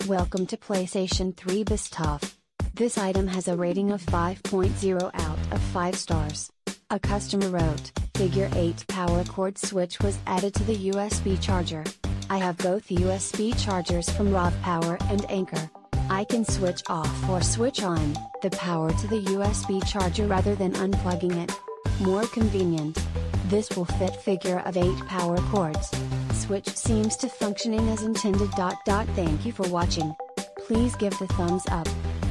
Welcome to PlayStation 3 Vktech. This item has a rating of 5.0 out of 5 stars. A customer wrote, Figure 8 power cord switch was added to the USB charger. I have both USB chargers from RAV Power and Anchor. I can switch off or switch on the power to the USB charger rather than unplugging it. More convenient. This will fit figure of 8 power cords. Switch seems to functioning as intended. Thank you for watching. Please give the thumbs up.